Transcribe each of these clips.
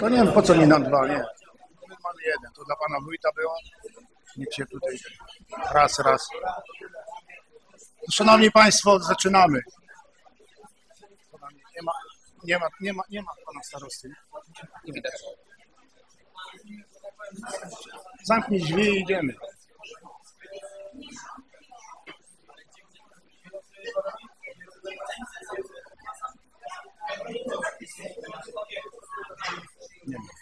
To nie wiem, po co mi nam dwa, nie. My mamy jeden, to dla pana wójta było. Niech się tutaj raz. Szanowni Państwo, zaczynamy. Nie ma pana starosty. Nie widać. Zamknij drzwi i idziemy. Nie ma.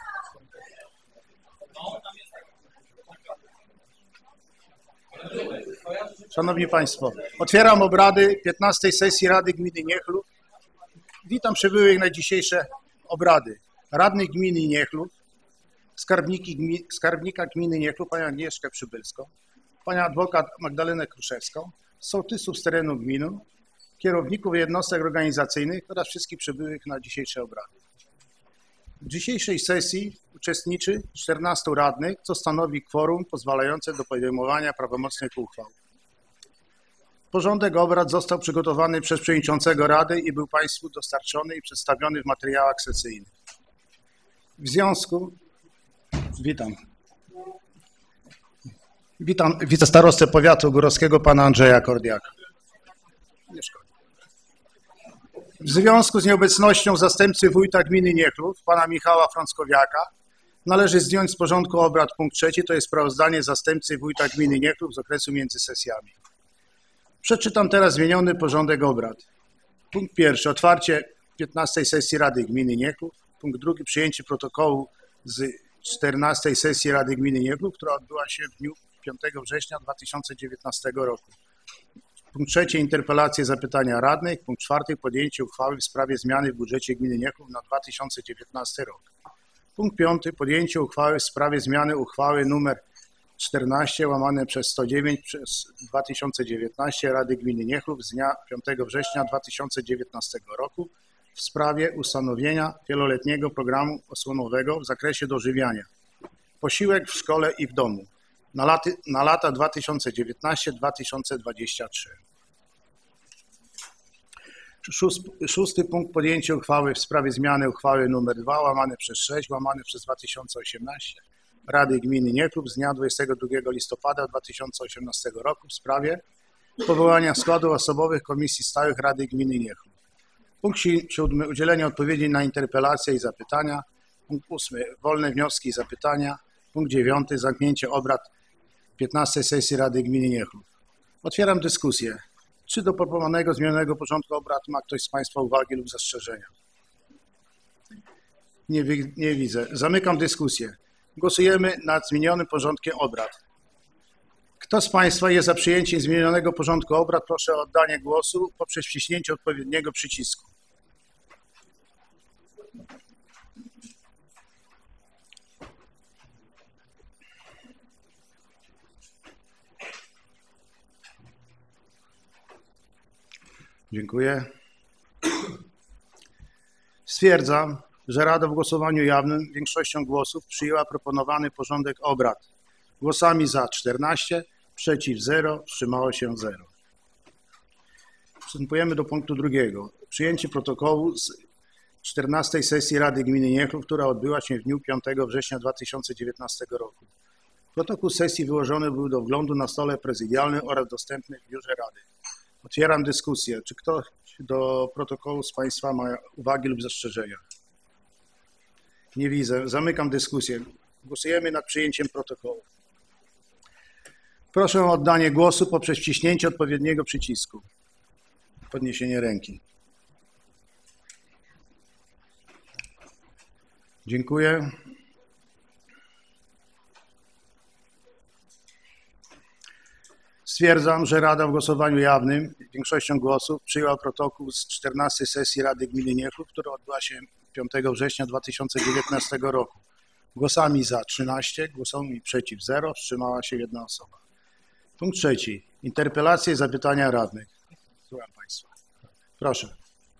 Szanowni Państwo, otwieram obrady 15. sesji Rady Gminy Niechlów. Witam przybyłych na dzisiejsze obrady. Radnych gminy Niechlów, skarbnika gminy Niechlów, panią Agnieszkę Przybylską, panią adwokat Magdalenę Kruszewską, sołtysów z terenu gminy, kierowników jednostek organizacyjnych oraz wszystkich przybyłych na dzisiejsze obrady. W dzisiejszej sesji uczestniczy 14 radnych, co stanowi kworum pozwalające do podejmowania prawomocnych uchwał. Porządek obrad został przygotowany przez przewodniczącego Rady i był Państwu dostarczony i przedstawiony w materiałach sesyjnych. W związku... Witam wicestarostę powiatu górowskiego pana Andrzeja Kordiaka. W związku z nieobecnością zastępcy wójta gminy Niechlów, pana Michała Frąckowiaka, należy zdjąć z porządku obrad punkt 3, to jest sprawozdanie zastępcy wójta gminy Niechlów z okresu między sesjami. Przeczytam teraz zmieniony porządek obrad. Punkt 1. Otwarcie 15. sesji Rady Gminy Niechlów. Punkt 2. Przyjęcie protokołu z 14. sesji Rady Gminy Niechlów, która odbyła się w dniu 5 września 2019 roku. Punkt 3. Interpelacje, zapytania radnych. Punkt 4. Podjęcie uchwały w sprawie zmiany w budżecie gminy Niechlów na 2019 rok. Punkt 5. Podjęcie uchwały w sprawie zmiany uchwały nr 14 łamane przez 109 przez 2019 Rady Gminy Niechlów z dnia 5 września 2019 roku w sprawie ustanowienia wieloletniego programu osłonowego w zakresie dożywiania. Posiłek w szkole i w domu na lata 2019-2023. Szósty punkt. Podjęcie uchwały w sprawie zmiany uchwały nr 2 łamane przez 6 łamane przez 2018 Rady Gminy Niechlów z dnia 22 listopada 2018 roku w sprawie powołania składów osobowych Komisji Stałych Rady Gminy Niechlów. Punkt 7. Udzielenie odpowiedzi na interpelacje i zapytania. Punkt 8. Wolne wnioski i zapytania. Punkt 9. Zamknięcie obrad 15. sesji Rady Gminy Niechlów. Otwieram dyskusję. Czy do proponowanego zmienionego porządku obrad ma ktoś z Państwa uwagi lub zastrzeżenia? Nie widzę. Zamykam dyskusję. Głosujemy nad zmienionym porządkiem obrad. Kto z Państwa jest za przyjęciem zmienionego porządku obrad, proszę o oddanie głosu poprzez wciśnięcie odpowiedniego przycisku. Dziękuję. Stwierdzam, że Rada w głosowaniu jawnym większością głosów przyjęła proponowany porządek obrad. Głosami za 14, przeciw 0, wstrzymało się 0. Przystępujemy do punktu 2. Przyjęcie protokołu z 14. sesji Rady Gminy Niechlów, która odbyła się w dniu 5 września 2019 roku. Protokół sesji wyłożony był do wglądu na stole prezydialnym oraz dostępny w biurze Rady. Otwieram dyskusję. Czy ktoś do protokołu z Państwa ma uwagi lub zastrzeżenia? Nie widzę. Zamykam dyskusję. Głosujemy nad przyjęciem protokołu. Proszę o oddanie głosu poprzez wciśnięcie odpowiedniego przycisku. Podniesienie ręki. Dziękuję. Stwierdzam, że Rada w głosowaniu jawnym większością głosów przyjęła protokół z 14 sesji Rady Gminy Niechlów, która odbyła się 5 września 2019 roku. Głosami za 13, głosami przeciw 0, wstrzymała się 1 osoba. Punkt 3. Interpelacje i zapytania radnych. Słucham Państwa. Proszę.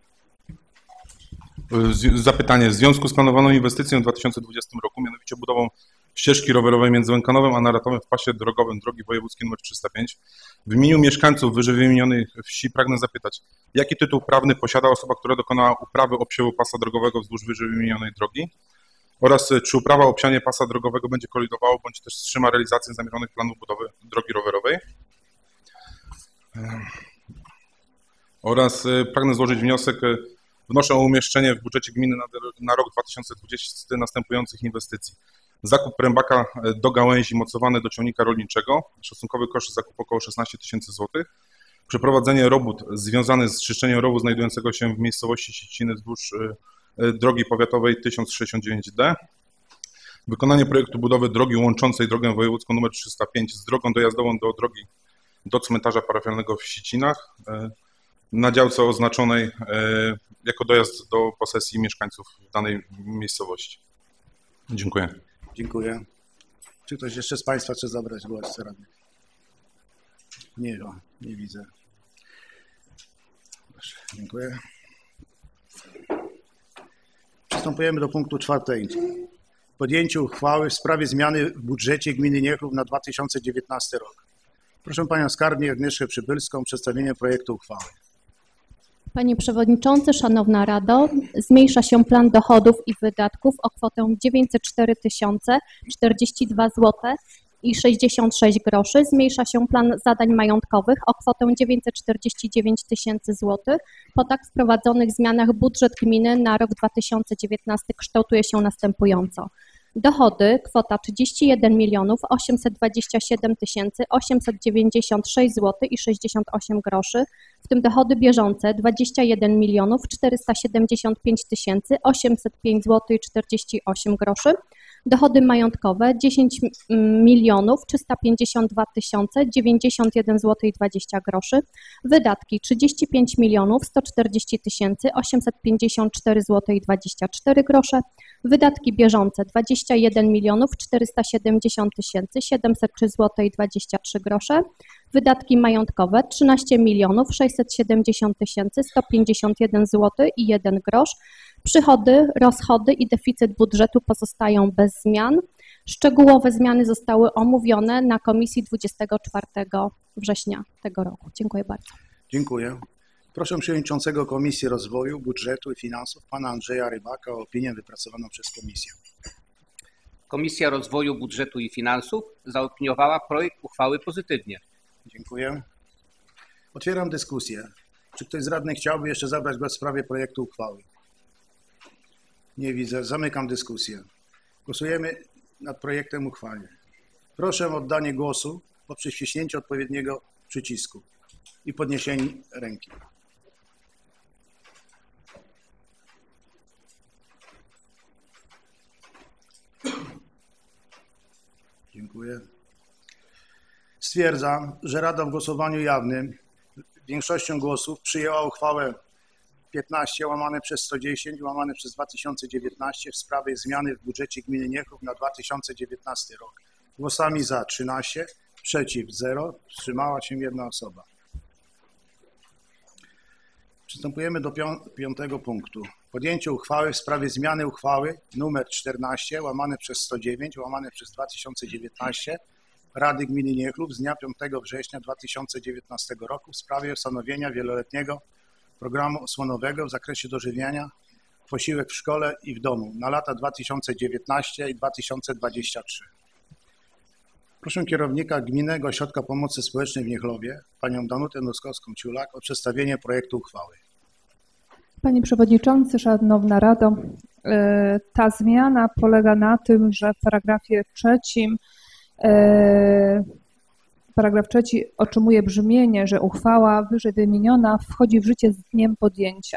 Zapytanie. W związku z planowaną inwestycją w 2020 roku, mianowicie budową ścieżki rowerowej między Łękanowem a Naratowem w pasie drogowym drogi wojewódzkiej nr 305, w imieniu mieszkańców wyżej wymienionej wsi pragnę zapytać, jaki tytuł prawny posiada osoba, która dokonała uprawy obsiewu pasa drogowego wzdłuż wyżej wymienionej drogi? oraz czy uprawa obsianie pasa drogowego będzie kolidowało bądź też wstrzyma realizację zamierzonych planów budowy drogi rowerowej. Oraz pragnę złożyć wniosek, wnoszę o umieszczenie w budżecie gminy na rok 2020 następujących inwestycji. Zakup prębaka do gałęzi mocowany do ciągnika rolniczego, szacunkowy koszt zakupu około 16 000 złotych. Przeprowadzenie robót związanych z czyszczeniem rowu znajdującego się w miejscowości Siciny wzdłuż drogi powiatowej 1069D. Wykonanie projektu budowy drogi łączącej drogę wojewódzką nr 305 z drogą dojazdową do drogi do cmentarza parafialnego w Sicinach na działce oznaczonej jako dojazd do posesji mieszkańców danej miejscowości. Dziękuję. Dziękuję. Czy ktoś jeszcze z Państwa chce zabrać głos? Nie widzę. Proszę, dziękuję. Przystępujemy do punktu 4. Podjęcie uchwały w sprawie zmiany w budżecie gminy Niechlów na 2019 rok. Proszę Panią Skarbnik Agnieszkę Przybylską o przedstawienie projektu uchwały. Panie Przewodniczący, Szanowna Rado, zmniejsza się plan dochodów i wydatków o kwotę 904 042 zł i 66 groszy. Zmniejsza się plan zadań majątkowych o kwotę 949 000 zł. Po tak wprowadzonych zmianach budżet gminy na rok 2019 kształtuje się następująco. Dochody kwota 31 827 896 zł i 68 groszy, w tym dochody bieżące 21 475 805 zł i 48 groszy, dochody majątkowe 10 352 091 zł i 20 groszy, wydatki 35 140 854 zł i 24 grosze, wydatki bieżące 21 470 703 zł i 23 grosze, wydatki majątkowe 13 670 151 zł i 1 grosz, przychody, rozchody i deficyt budżetu pozostają bez zmian. Szczegółowe zmiany zostały omówione na komisji 24 września tego roku. Dziękuję bardzo. Dziękuję. Proszę przewodniczącego Komisji Rozwoju, Budżetu i Finansów, pana Andrzeja Rybaka o opinię wypracowaną przez komisję. Komisja Rozwoju, Budżetu i Finansów zaopiniowała projekt uchwały pozytywnie. Dziękuję. Otwieram dyskusję. Czy ktoś z radnych chciałby jeszcze zabrać głos w sprawie projektu uchwały? Nie widzę. Zamykam dyskusję. Głosujemy nad projektem uchwały. Proszę o oddanie głosu poprzez wciśnięcie odpowiedniego przycisku i podniesienie ręki. Dziękuję. Stwierdzam, że Rada w głosowaniu jawnym większością głosów przyjęła uchwałę 15/110/2019 w sprawie zmiany w budżecie gminy Niechlów na 2019 rok. Głosami za 13, przeciw 0, wstrzymała się 1 osoba. Przystępujemy do 5. punktu. Podjęcie uchwały w sprawie zmiany uchwały nr 14/109/2019 Rady Gminy Niechlów z dnia 5 września 2019 roku w sprawie ustanowienia wieloletniego programu osłonowego w zakresie dożywiania, posiłek w szkole i w domu na lata 2019 i 2023. Proszę kierownika Gminnego Ośrodka Pomocy Społecznej w Niechlowie, panią Danutę Noskowską-Ciulak o przedstawienie projektu uchwały. Panie Przewodniczący, Szanowna Rado, ta zmiana polega na tym, że w paragrafie 3 paragraf 3 otrzymuje brzmienie, że uchwała wyżej wymieniona wchodzi w życie z dniem podjęcia.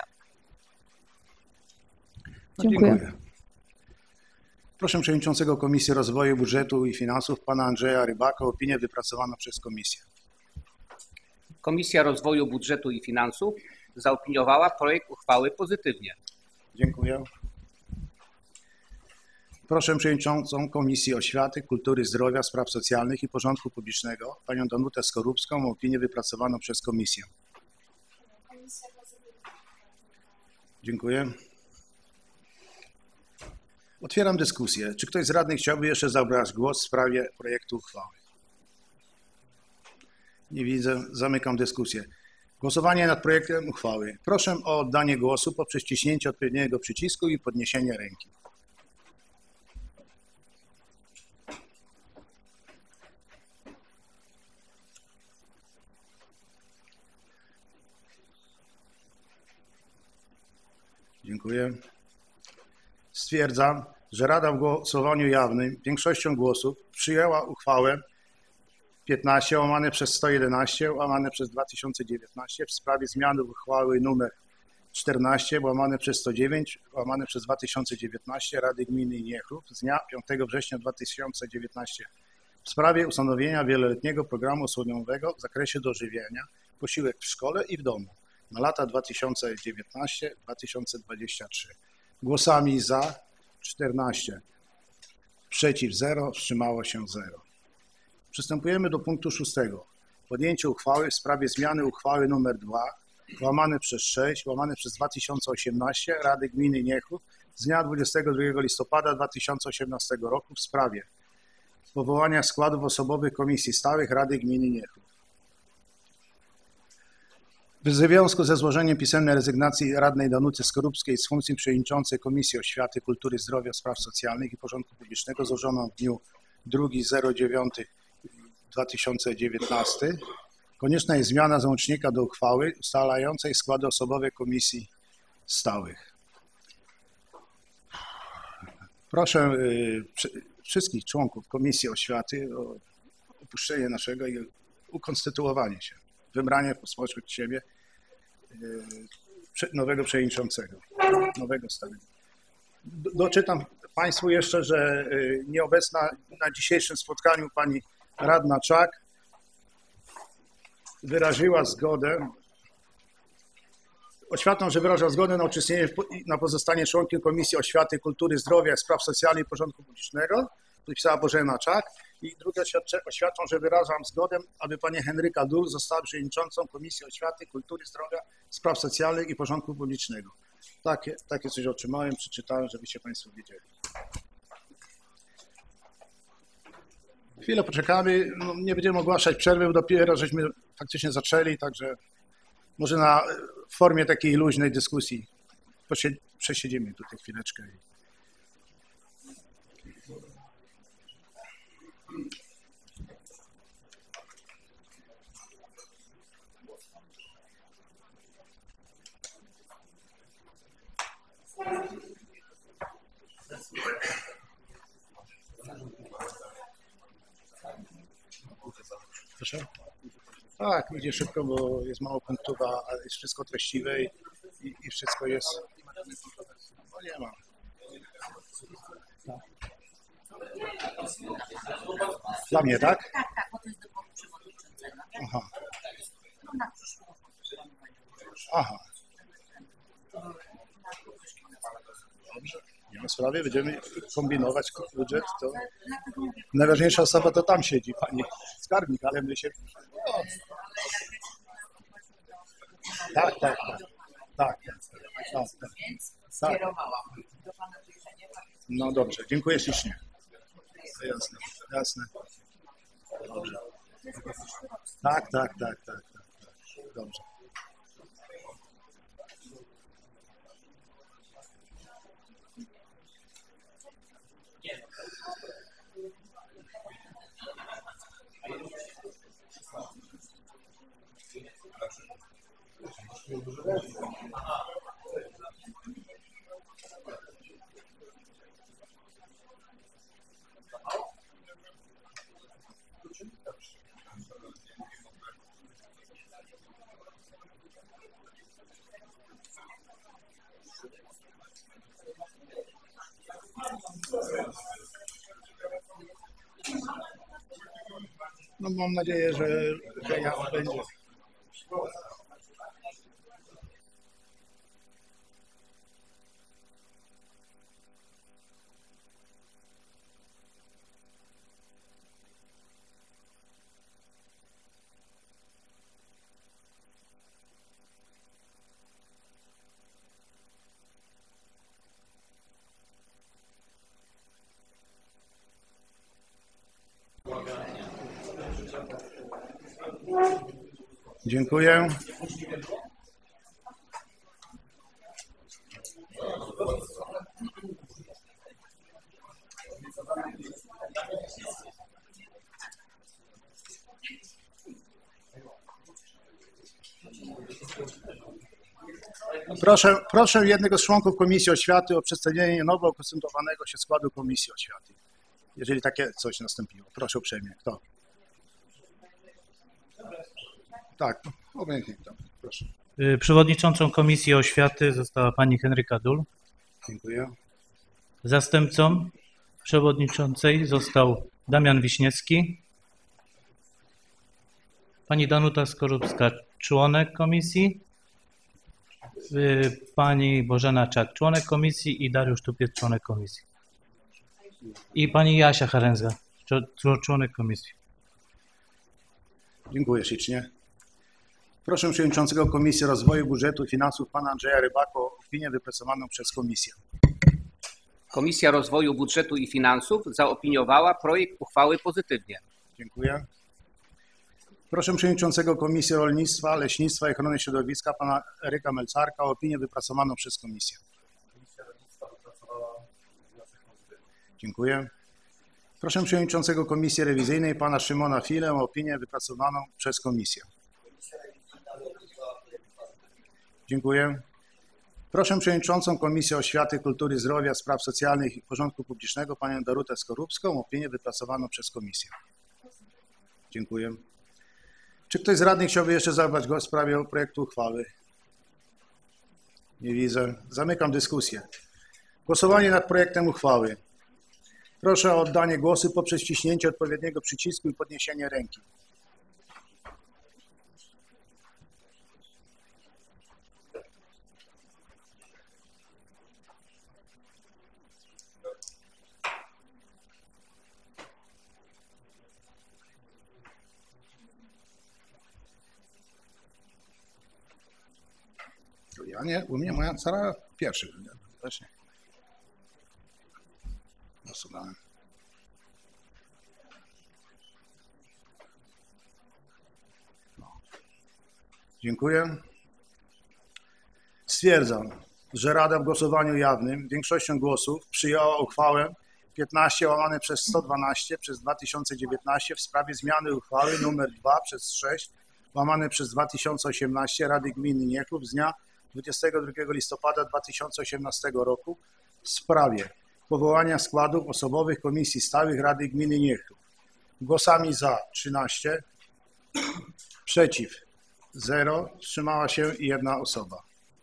Dziękuję. Proszę przewodniczącego Komisji Rozwoju, Budżetu i Finansów pana Andrzeja Rybaka o opinię wypracowaną przez komisję. Komisja Rozwoju, Budżetu i Finansów zaopiniowała projekt uchwały pozytywnie. Dziękuję. Proszę przewodniczącą Komisji Oświaty, Kultury, Zdrowia, Spraw Socjalnych i Porządku Publicznego panią Danutę Skorupską o opinię wypracowaną przez komisję. Dziękuję. Otwieram dyskusję. Czy ktoś z radnych chciałby jeszcze zabrać głos w sprawie projektu uchwały? Nie widzę. Zamykam dyskusję. Głosowanie nad projektem uchwały. Proszę o oddanie głosu poprzez wciśnięcie odpowiedniego przycisku i podniesienie ręki. Dziękuję. Stwierdzam, że Rada w głosowaniu jawnym większością głosów przyjęła uchwałę 15/111/2019 w sprawie zmiany uchwały nr 14/109/2019 Rady Gminy Niechlów z dnia 5 września 2019 w sprawie ustanowienia wieloletniego programu osłonowego w zakresie dożywiania, posiłek w szkole i w domu na lata 2019-2023. Głosami za 14, przeciw 0, wstrzymało się 0. Przystępujemy do punktu 6. Podjęcie uchwały w sprawie zmiany uchwały nr 2/6/2018 Rady Gminy Niechlów z dnia 22 listopada 2018 roku w sprawie powołania składów osobowych Komisji Stałych Rady Gminy Niechlów. W związku ze złożeniem pisemnej rezygnacji radnej Danuty Skorupskiej z funkcji przewodniczącej Komisji Oświaty, Kultury, Zdrowia, Spraw Socjalnych i Porządku Publicznego złożoną w dniu 2/09/2019 konieczna jest zmiana załącznika do uchwały ustalającej składy osobowe Komisji Stałych. Proszę wszystkich członków Komisji Oświaty o opuszczenie naszego i ukonstytuowanie się, wybranie spośród siebie nowego przewodniczącego, nowego stałego. Doczytam Państwu jeszcze, że nieobecna na dzisiejszym spotkaniu pani radna Czak wyraziła zgodę, oświadczam, że wyraża zgodę na uczestniczenie, na pozostanie członkiem Komisji Oświaty, Kultury, Zdrowia, Spraw Socjalnych i Porządku Publicznego, podpisała Bożena Czak. I drugie oświadczam, że wyrażam zgodę, aby pani Henryka Dul została przewodniczącą Komisji Oświaty, Kultury, Zdrowia, Spraw Socjalnych i Porządku Publicznego. Takie coś otrzymałem, przeczytałem, żebyście Państwo wiedzieli. Chwilę poczekamy, nie będziemy ogłaszać przerwy, bo dopiero żeśmy faktycznie zaczęli, także może w formie takiej luźnej dyskusji przesiedzimy tutaj chwileczkę. Proszę? Tak, idzie szybko, bo jest mało punktów, ale jest wszystko treściwe i wszystko jest... No nie ma. Tak. Dla mnie, tak? Tak, bo to jest do przewodniczącego. Aha. No na przyszłą. Aha. Dobrze. Nie ma sprawy, będziemy kombinować budżet. To najważniejsza osoba to tam siedzi, pani skarbnik, ale my się... No. Tak. No dobrze, dziękuję ślicznie. Jasne. Dobrze. Tak. Dobrze. No mam nadzieję, że ja będzie. Dziękuję. Proszę jednego z członków Komisji Oświaty o przedstawienie nowo ukonstytuowanego się składu Komisji Oświaty. Jeżeli takie coś nastąpiło. Proszę uprzejmie. Kto? Tak, obojętnie kto. Proszę. Przewodniczącą Komisji Oświaty została pani Henryka Dul. Dziękuję. Zastępcą przewodniczącej został Damian Wiśniewski. Pani Danuta Skorupska, członek komisji. Pani Bożena Czak, członek komisji i Dariusz Tupiec, członek komisji. I pani Jasia Haręza, członek komisji. Dziękuję ślicznie. Proszę przewodniczącego Komisji Rozwoju Budżetu i Finansów pana Andrzeja Rybaka o opinię wypracowaną przez komisję. Komisja Rozwoju Budżetu i Finansów zaopiniowała projekt uchwały pozytywnie. Dziękuję. Proszę przewodniczącego Komisji Rolnictwa, Leśnictwa i Ochrony Środowiska pana Eryka Melcarka o opinię wypracowaną przez komisję. Dziękuję. Proszę przewodniczącego Komisji Rewizyjnej pana Szymona Filę o opinię wypracowaną przez komisję. Dziękuję. Proszę przewodniczącą Komisji Oświaty, Kultury, Zdrowia, Spraw Socjalnych i Porządku Publicznego panią Darutę Skorupską o opinię wypracowaną przez komisję. Dziękuję. Czy ktoś z radnych chciałby jeszcze zabrać głos w sprawie projektu uchwały? Nie widzę. Zamykam dyskusję. Głosowanie nad projektem uchwały. Proszę o oddanie głosu poprzez wciśnięcie odpowiedniego przycisku i podniesienie ręki. Ja nie, u mnie moja Sara pierwszy. Też nie. Głosowałem. No. Dziękuję. Stwierdzam, że Rada w głosowaniu jawnym większością głosów przyjęła uchwałę 15/112 przez 2019 w sprawie zmiany uchwały nr 2/6/2018 Rady Gminy Niechlów z dnia 22 listopada 2018 roku w sprawie powołania składów osobowych Komisji Stałych Rady Gminy Niechlów. Głosami za 13, przeciw 0, wstrzymała się 1 osoba.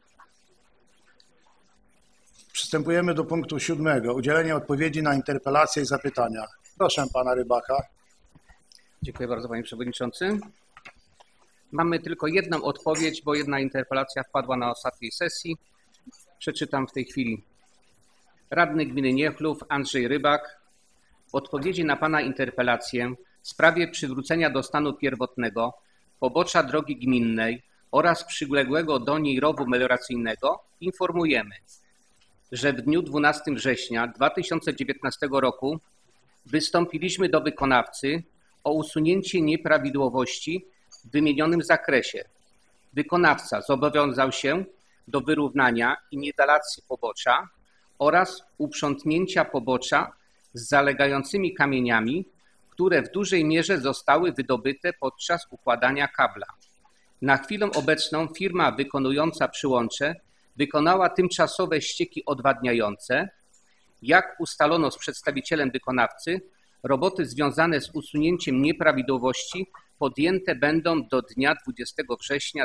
Przystępujemy do punktu 7. Udzielenie odpowiedzi na interpelacje i zapytania. Proszę pana Rybaka. Dziękuję bardzo, panie przewodniczący. Mamy tylko jedną odpowiedź, bo jedna interpelacja wpadła na ostatniej sesji. Przeczytam w tej chwili. Radny Gminy Niechlów Andrzej Rybak. Odpowiedzi na pana interpelację w sprawie przywrócenia do stanu pierwotnego pobocza drogi gminnej oraz przyległego do niej rowu melioracyjnego informujemy, że w dniu 12 września 2019 roku wystąpiliśmy do wykonawcy o usunięcie nieprawidłowości w wymienionym zakresie. Wykonawca zobowiązał się do wyrównania i niwelacji pobocza oraz uprzątnięcia pobocza z zalegającymi kamieniami, które w dużej mierze zostały wydobyte podczas układania kabla. Na chwilę obecną firma wykonująca przyłącze wykonała tymczasowe ścieki odwadniające. Jak ustalono z przedstawicielem wykonawcy, roboty związane z usunięciem nieprawidłowości podjęte będą do dnia 20 września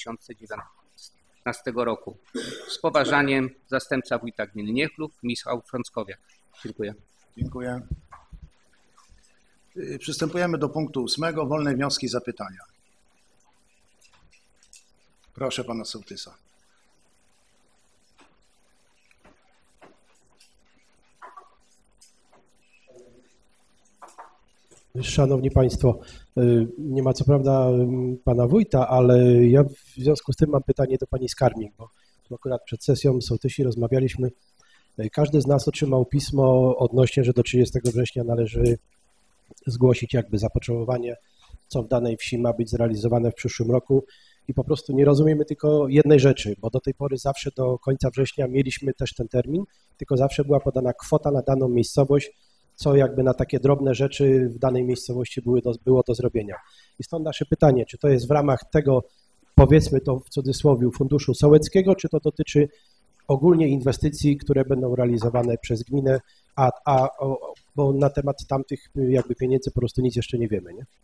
2019 roku. Z poważaniem zastępca wójta gminy Niechlów, Michał Frąckowiak. Dziękuję. Dziękuję. Przystępujemy do punktu 8. Wolne wnioski i zapytania. Proszę pana sołtysa. Szanowni Państwo, nie ma co prawda pana wójta, ale ja w związku z tym mam pytanie do pani skarbnik, bo tu akurat przed sesją sołtysi rozmawialiśmy. Każdy z nas otrzymał pismo odnośnie, że do 30 września należy zgłosić jakby zapotrzebowanie, co w danej wsi ma być zrealizowane w przyszłym roku i po prostu nie rozumiemy tylko jednej rzeczy, bo do tej pory zawsze do końca września mieliśmy też ten termin, tylko zawsze była podana kwota na daną miejscowość, co jakby na takie drobne rzeczy w danej miejscowości było do zrobienia. I stąd nasze pytanie, czy to jest w ramach tego powiedzmy to w cudzysłowie, Funduszu Sołeckiego, czy to dotyczy ogólnie inwestycji, które będą realizowane przez gminę, bo na temat tamtych jakby pieniędzy po prostu nic jeszcze nie wiemy, nie?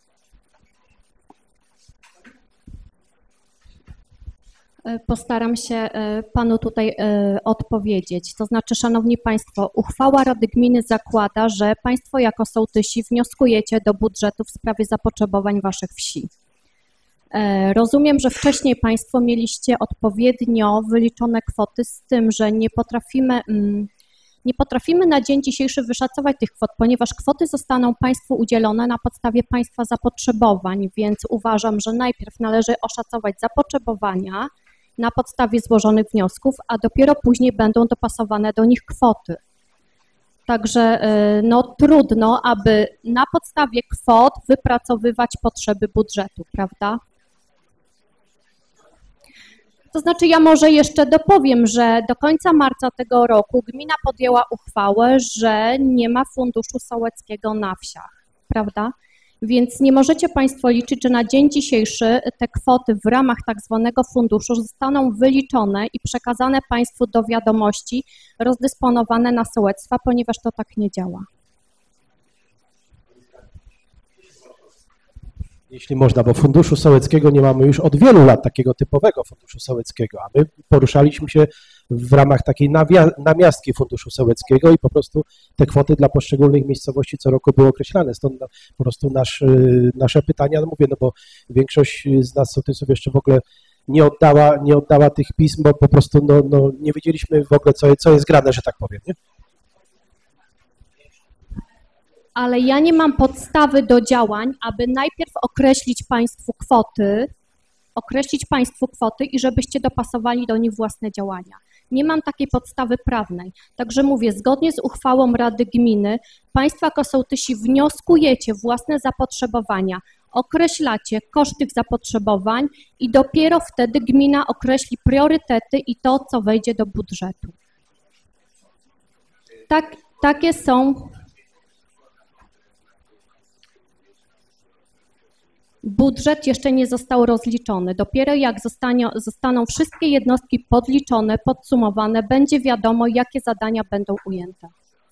Postaram się panu tutaj odpowiedzieć. To znaczy, szanowni państwo, uchwała Rady Gminy zakłada, że państwo jako sołtysi wnioskujecie do budżetu w sprawie zapotrzebowań waszych wsi. Rozumiem, że wcześniej państwo mieliście odpowiednio wyliczone kwoty z tym, że nie potrafimy na dzień dzisiejszy wyszacować tych kwot, ponieważ kwoty zostaną państwu udzielone na podstawie państwa zapotrzebowań, więc uważam, że najpierw należy oszacować zapotrzebowania na podstawie złożonych wniosków, a dopiero później będą dopasowane do nich kwoty. Także no, trudno, aby na podstawie kwot wypracowywać potrzeby budżetu, prawda? To znaczy, ja może jeszcze dopowiem, że do końca marca tego roku gmina podjęła uchwałę, że nie ma funduszu sołeckiego na wsiach, prawda? Więc nie możecie państwo liczyć, że na dzień dzisiejszy te kwoty w ramach tak zwanego funduszu zostaną wyliczone i przekazane państwu do wiadomości, rozdysponowane na sołectwa, ponieważ to tak nie działa. Jeśli można, bo Funduszu Sołeckiego nie mamy już od wielu lat takiego typowego Funduszu Sołeckiego, a my poruszaliśmy się w ramach takiej namiastki Funduszu Sołeckiego i po prostu te kwoty dla poszczególnych miejscowości co roku były określane. Stąd po prostu nasze pytania, no mówię, no bo większość z nas sołtysów jeszcze w ogóle nie oddała tych pism, bo po prostu no, nie wiedzieliśmy w ogóle, co jest grane, że tak powiem, nie? Ale ja nie mam podstawy do działań, aby najpierw określić państwu kwoty i żebyście dopasowali do nich własne działania. Nie mam takiej podstawy prawnej. Także mówię, zgodnie z uchwałą Rady Gminy, państwo jako sołtysi wnioskujecie własne zapotrzebowania, określacie koszt tych zapotrzebowań i dopiero wtedy gmina określi priorytety i to, co wejdzie do budżetu. Takie są... Budżet jeszcze nie został rozliczony. Dopiero jak zostaną wszystkie jednostki podliczone, podsumowane, będzie wiadomo, jakie zadania będą ujęte.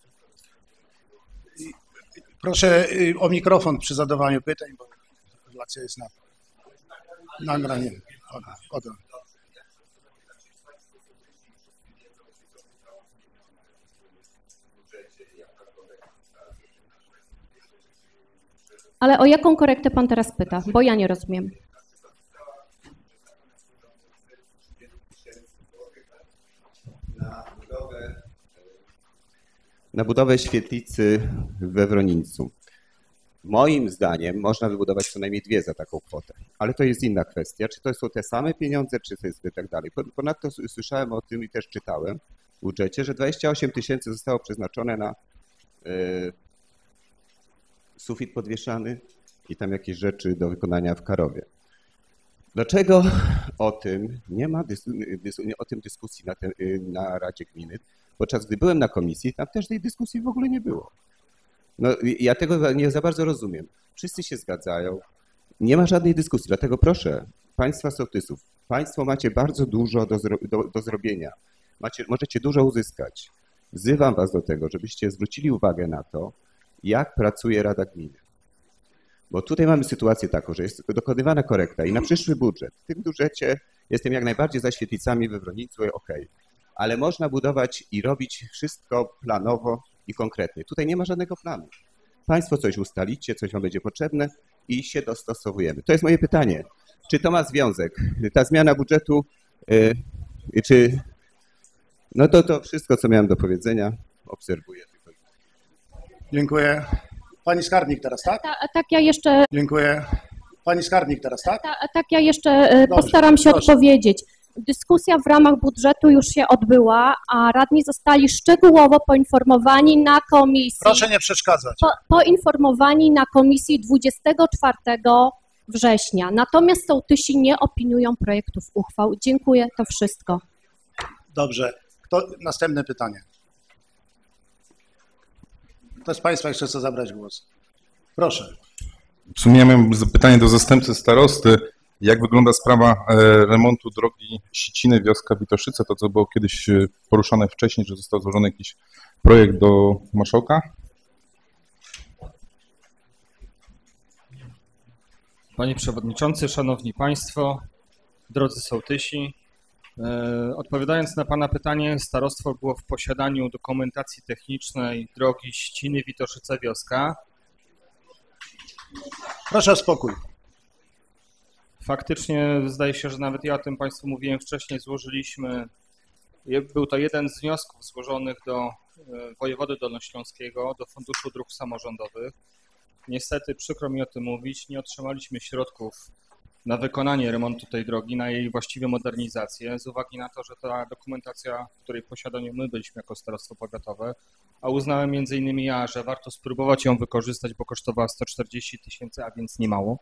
Proszę o mikrofon przy zadawaniu pytań, bo sytuacja jest na nagraniu. Ale o jaką korektę pan teraz pyta? Bo ja nie rozumiem. Na budowę świetlicy we Wronińcu. Moim zdaniem można wybudować co najmniej 2 za taką kwotę, ale to jest inna kwestia, czy to są te same pieniądze, czy to jest i tak dalej. Ponadto słyszałem o tym i też czytałem w budżecie, że 28 000 zostało przeznaczone na sufit podwieszany i tam jakieś rzeczy do wykonania w Karowie. Dlaczego o tym nie ma dyskusji na Radzie Gminy? Podczas gdy byłem na komisji, tam też tej dyskusji w ogóle nie było. No, ja tego nie za bardzo rozumiem. Wszyscy się zgadzają, nie ma żadnej dyskusji, dlatego proszę państwa sołtysów, państwo macie bardzo dużo do zrobienia, możecie dużo uzyskać. Wzywam was do tego, żebyście zwrócili uwagę na to, jak pracuje Rada Gminy. Bo tutaj mamy sytuację taką, że jest dokonywana korekta i na przyszły budżet, w tym budżecie jestem jak najbardziej za świetlicami we Wronińcu, okej. Ale można budować i robić wszystko planowo i konkretnie. Tutaj nie ma żadnego planu. Państwo coś ustalicie, coś wam będzie potrzebne i się dostosowujemy. To jest moje pytanie. Czy to ma związek? Ta zmiana budżetu, czy... No to wszystko, co miałem do powiedzenia, obserwuję. Dziękuję. Pani skarbnik teraz, tak? Tak, ja jeszcze... Dziękuję. Pani skarbnik teraz, tak? Tak, ja jeszcze postaram się odpowiedzieć. Dyskusja w ramach budżetu już się odbyła, a radni zostali szczegółowo poinformowani na komisji. Proszę nie przeszkadzać. Poinformowani na komisji 24 września. Natomiast sołtysi nie opiniują projektów uchwał. Dziękuję, to wszystko. Dobrze. Następne pytanie. Kto z państwa jeszcze chce zabrać głos? Proszę. W sumie ja miałem pytanie do zastępcy starosty. Jak wygląda sprawa remontu drogi Siciny, wioska Witoszyce, to co było kiedyś poruszane wcześniej, że został złożony jakiś projekt do marszałka? Panie Przewodniczący, Szanowni Państwo, drodzy sołtysi, odpowiadając na Pana pytanie, starostwo było w posiadaniu dokumentacji technicznej drogi Siciny, Witoszyce, wioska. Proszę o spokój. Faktycznie zdaje się, że nawet ja o tym Państwu mówiłem wcześniej, był to jeden z wniosków złożonych do wojewody dolnośląskiego, do Funduszu Dróg Samorządowych. Niestety, przykro mi o tym mówić, nie otrzymaliśmy środków na wykonanie remontu tej drogi, na jej właściwą modernizację, z uwagi na to, że ta dokumentacja, w której posiadaniu my byliśmy jako starostwo powiatowe, a uznałem między innymi ja, że warto spróbować ją wykorzystać, bo kosztowała 140 000, a więc nie mało.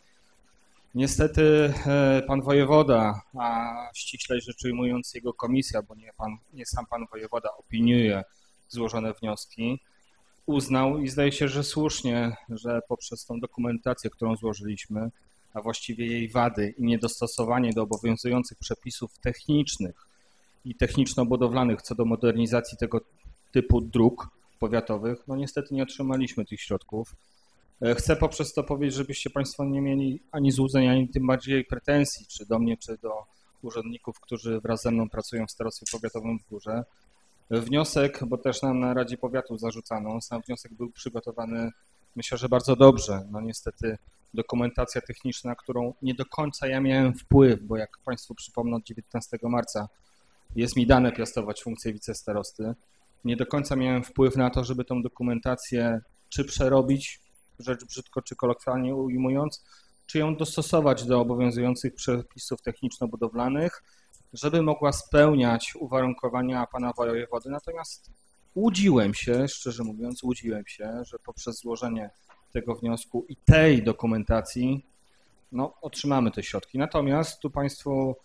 Niestety pan wojewoda, a ściślej rzecz ujmując jego komisja, bo nie sam pan wojewoda opiniuje złożone wnioski, uznał i zdaje się, że słusznie, że poprzez tą dokumentację, którą złożyliśmy, a właściwie jej wady i niedostosowanie do obowiązujących przepisów technicznych i techniczno-budowlanych co do modernizacji tego typu dróg powiatowych, no niestety nie otrzymaliśmy tych środków. Chcę poprzez to powiedzieć, żebyście Państwo nie mieli ani złudzeń, ani tym bardziej pretensji, czy do mnie, czy do urzędników, którzy wraz ze mną pracują w starostwie powiatowym w Górze. Wniosek, bo też nam na Radzie Powiatu zarzucano, sam wniosek był przygotowany, myślę, że bardzo dobrze. No niestety dokumentacja techniczna, którą nie do końca ja miałem wpływ, bo jak Państwu przypomnę, od 19 marca jest mi dane piastować funkcję wicestarosty. Nie do końca miałem wpływ na to, żeby tą dokumentację czy przerobić, rzecz brzydko czy kolokwialnie ujmując, czy ją dostosować do obowiązujących przepisów techniczno-budowlanych, żeby mogła spełniać uwarunkowania pana wojewody. Natomiast szczerze mówiąc, łudziłem się, że poprzez złożenie tego wniosku i tej dokumentacji otrzymamy te środki. Natomiast tu Państwu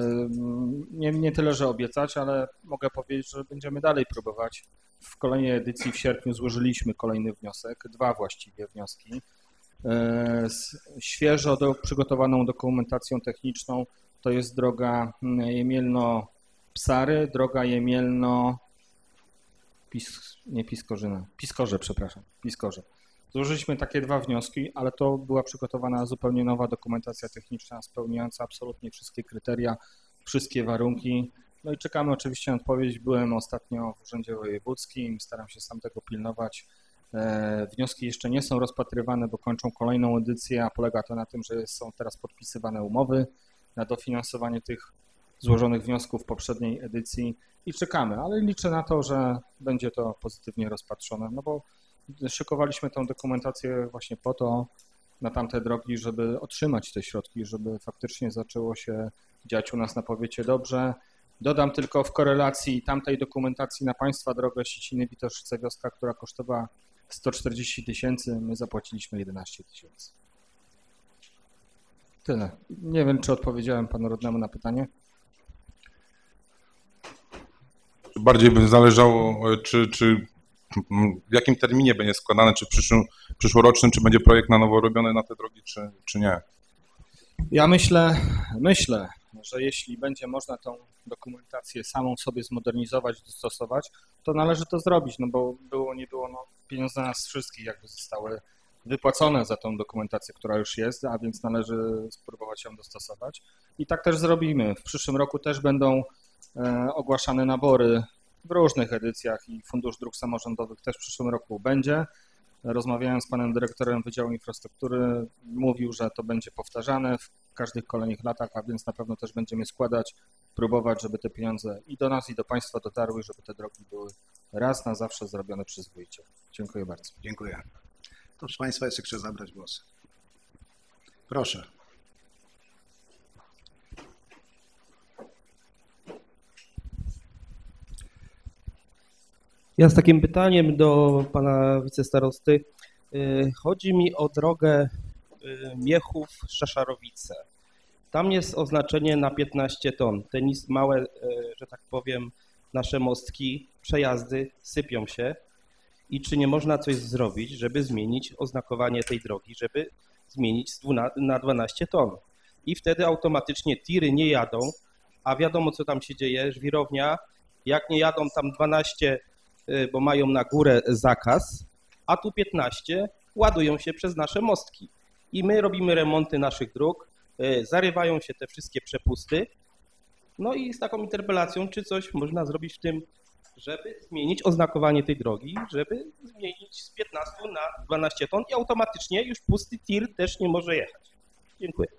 nie tyle, że obiecać, ale mogę powiedzieć, że będziemy dalej próbować. W kolejnej edycji w sierpniu złożyliśmy kolejny wniosek, 2 właściwie wnioski, z świeżo przygotowaną dokumentacją techniczną. To jest droga Jemielno-Psary, droga Piskorze. Złożyliśmy takie 2 wnioski, ale to była przygotowana zupełnie nowa dokumentacja techniczna, spełniająca absolutnie wszystkie kryteria, wszystkie warunki. No i czekamy oczywiście na odpowiedź. Byłem ostatnio w Urzędzie Wojewódzkim, staram się sam tego pilnować. Wnioski jeszcze nie są rozpatrywane, bo kończą kolejną edycję, a polega to na tym, że są teraz podpisywane umowy na dofinansowanie tych złożonych wniosków w poprzedniej edycji i czekamy, ale liczę na to, że będzie to pozytywnie rozpatrzone, no bo szykowaliśmy tą dokumentację właśnie po to, na tamte drogi, żeby otrzymać te środki, żeby faktycznie zaczęło się dziać u nas na powiecie dobrze. Dodam tylko w korelacji tamtej dokumentacji na państwa drogę Siciny, Witoszyce, wioska, która kosztowała 140 000, my zapłaciliśmy 11 000. Tyle. Nie wiem, czy odpowiedziałem panu radnemu na pytanie. Bardziej by zależało, czy w jakim terminie będzie składane, czy przyszłorocznym, czy będzie projekt na nowo robiony na te drogi, czy nie? Ja myślę, że jeśli będzie można tą dokumentację samą sobie zmodernizować, dostosować, to należy to zrobić, no bo nie było, pieniądze nas wszystkich jakby zostały wypłacone za tą dokumentację, która już jest, a więc należy spróbować ją dostosować. I tak też zrobimy. W przyszłym roku też będą ogłaszane nabory w różnych edycjach i Fundusz Dróg Samorządowych też w przyszłym roku będzie. Rozmawiałem z panem dyrektorem Wydziału Infrastruktury, mówił, że to będzie powtarzane w każdych kolejnych latach, a więc na pewno też będziemy składać, próbować, żeby te pieniądze i do nas, i do państwa dotarły, żeby te drogi były raz na zawsze zrobione przyzwoicie. Dziękuję bardzo. Dziękuję. Kto z państwa jeszcze chce zabrać głos? Proszę. Ja z takim pytaniem do pana wicestarosty. Chodzi mi o drogę Miechów-Szaszarowice. Tam jest oznaczenie na 15 ton. Te małe, że tak powiem, nasze mostki, przejazdy sypią się. I czy nie można coś zrobić, żeby zmienić oznakowanie tej drogi, żeby zmienić na 12 ton? i wtedy automatycznie tiry nie jadą, a wiadomo co tam się dzieje, żwirownia, jak nie jadą tam 12, bo mają na górę zakaz, a tu 15 ładują się przez nasze mostki. I my robimy remonty naszych dróg, zarywają się te wszystkie przepusty. No i z taką interpelacją, czy coś można zrobić w tym, żeby zmienić oznakowanie tej drogi, żeby zmienić z 15 na 12 ton i automatycznie już pusty tir też nie może jechać. Dziękuję.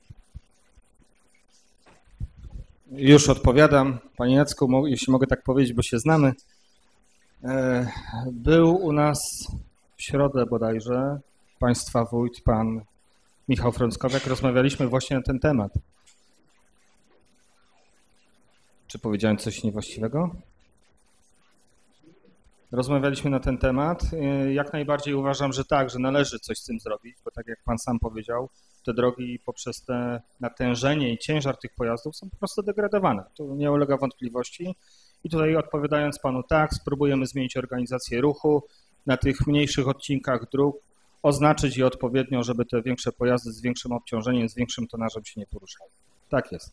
Już odpowiadam. Panie Jacku, jeśli mogę tak powiedzieć, bo się znamy. Był u nas w środę bodajże państwa wójt, pan Michał Frąckowiak. Rozmawialiśmy właśnie na ten temat. Czy powiedziałem coś niewłaściwego? Rozmawialiśmy na ten temat. Jak najbardziej uważam, że tak, że należy coś z tym zrobić, bo tak jak pan sam powiedział, te drogi poprzez te natężenie i ciężar tych pojazdów są po prostu degradowane. Tu nie ulega wątpliwości. I tutaj odpowiadając panu, tak, spróbujemy zmienić organizację ruchu na tych mniejszych odcinkach dróg, oznaczyć je odpowiednio, żeby te większe pojazdy z większym obciążeniem, z większym tonażem się nie poruszały. Tak jest.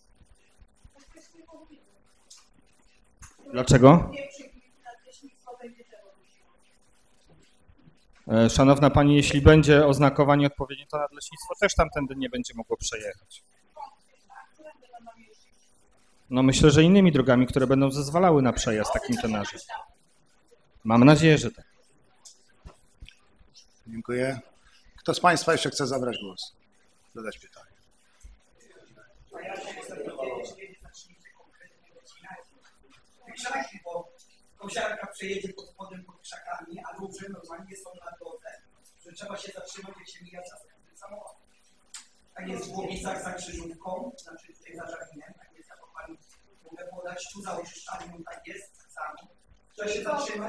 Dlaczego? Szanowna Pani, jeśli będzie oznakowanie odpowiednie, to nadleśnictwo też tamtędy nie będzie mogło przejechać. No myślę, że innymi drogami, które będą zezwalały na przejazd takim tonażem. Mam nadzieję, że tak. Dziękuję. Kto z Państwa jeszcze chce zabrać głos? Zadać pytanie. Krzaki, bo kosiarka przejedzie pod spodem pod krzakami, a ludzie normalnie są na drodze, że trzeba się zatrzymać, jak się mija ten samochód. Tak jest w Głowicach za Krzyżówką, znaczy tutaj za Żarinem, tak jest, jako Pani mogę podać, tu za Oczyszczalnią, tak jest, tak samo. Trzeba się